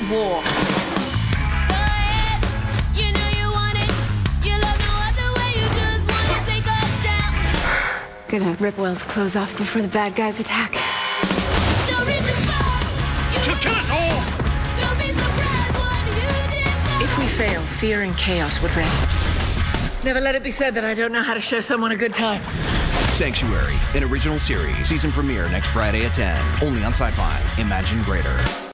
war. Gonna rip Will's clothes off before the bad guys attack. She'll kill us all! If we fail, fear and chaos would reign. Never let it be said that I don't know how to show someone a good time. Sanctuary, an original series. Season premiere next Friday at 10. Only on Syfy. Imagine greater.